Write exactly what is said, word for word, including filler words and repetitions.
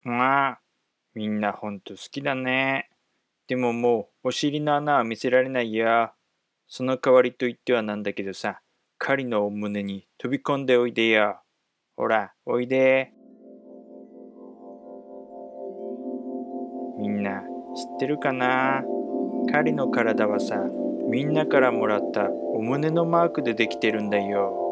まあ、みんなほんと好きだね。でももうお尻の穴は見せられないよ。その代わりと言ってはなんだけどさ、狩りのお胸に飛び込んでおいでよ。ほら、おいで。みんな知ってるかな？狩りの体はさ、みんなからもらったお胸のマークでできてるんだよ。